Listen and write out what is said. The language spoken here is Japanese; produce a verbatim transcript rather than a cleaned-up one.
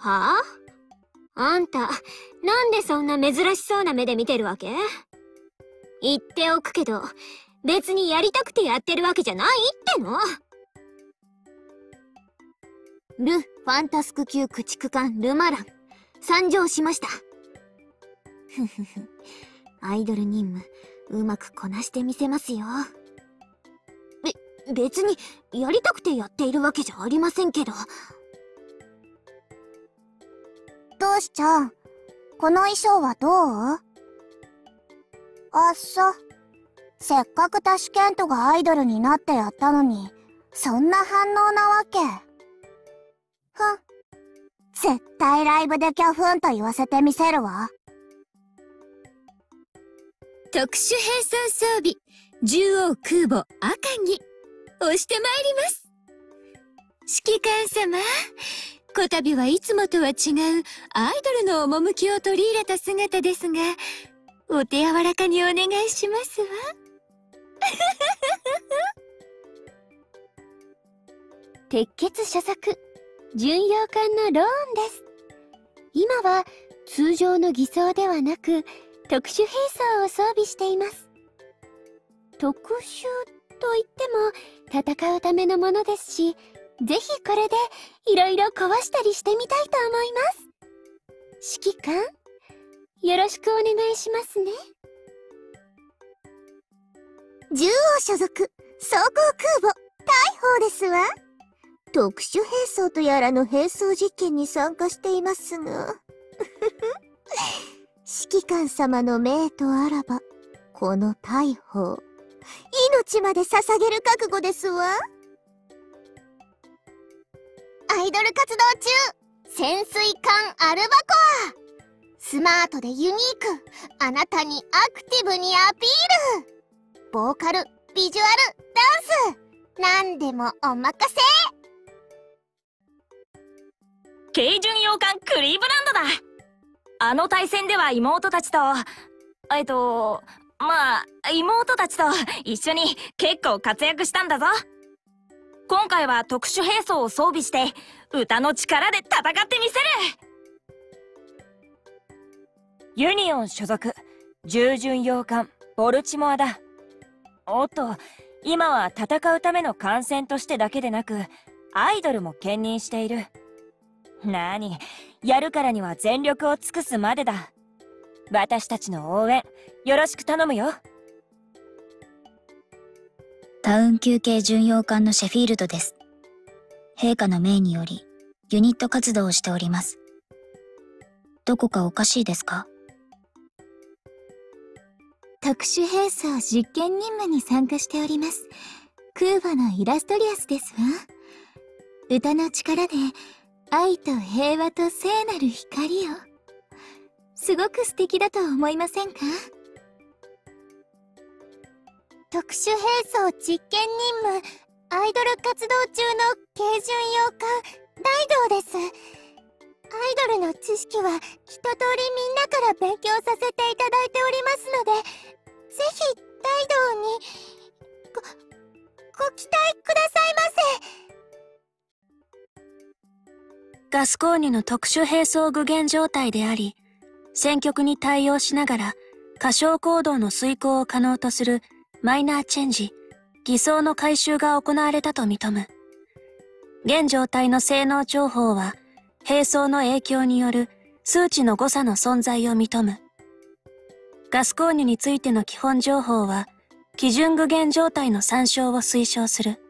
はあ？あんた、なんでそんな珍しそうな目で見てるわけ？言っておくけど、別にやりたくてやってるわけじゃないっての。ル・ファンタスク級駆逐艦ルマラン、参上しました。ふふふ、アイドル任務、うまくこなしてみせますよ。べ、別に、やりたくてやっているわけじゃありませんけど。 トシちゃん、この衣装はどう？あっそ。せっかくタシケントがアイドルになってやったのに、そんな反応なわけ。ふん。絶対ライブでキャフンと言わせてみせるわ。 特殊兵装装備、獣王空母赤城、押してまいります。指揮官様、こたびはいつもとは違うアイドルの趣を取り入れた姿ですが、お手柔らかにお願いしますわ。 鉄血所属、巡洋艦のローンです。今は通常の偽装ではなく、特殊兵装を装備しています。特殊といっても戦うためのものですし、ぜひこれでいろいろ壊したりしてみたいと思います。指揮官、よろしくお願いしますね。 獣王所属、装甲空母、大砲ですわ。特殊兵装とやらの兵装実験に参加していますが。指揮官様の命とあらば、この大砲、命まで捧げる覚悟ですわ。アイドル活動中、潜水艦アルバコア。スマートでユニーク、あなたにアクティブにアピール。ボーカル、ビジュアル、ダンス、なんでもお任せ。 軽巡洋艦クリーブランドだ。あの対戦では妹たちと、えっと、まあ、妹たちと一緒に結構活躍したんだぞ。今回は特殊兵装を装備して、歌の力で戦ってみせる。ユニオン所属、重巡洋艦ボルチモアだ。おっと、今は戦うための艦船としてだけでなく、アイドルも兼任している。なに、やるからには全力を尽くすまでだ。私たちの応援、よろしく頼むよ。 タウン級系巡洋艦のシェフィールドです。陛下の命により、ユニット活動をしております。どこかおかしいですか？ 特殊兵装実験任務に参加しております。空母のイラストリアスですわ。歌の力で、愛と平和と聖なる光を。すごく素敵だと思いませんか？ 特殊兵装実験任務、アイドル活動中の軽巡洋艦大道です。アイドルの知識は一通りみんなから勉強させていただいておりますので、ぜひ大道にご、ご期待くださいませ。 ガスコーニュの特殊兵装具現状態であり、戦局に対応しながら過小行動の遂行を可能とするマイナーチェンジ、偽装の改修が行われたと認む。現状態の性能情報は、兵装の影響による数値の誤差の存在を認む。ガスコーニュについての基本情報は、基準具現状態の参照を推奨する。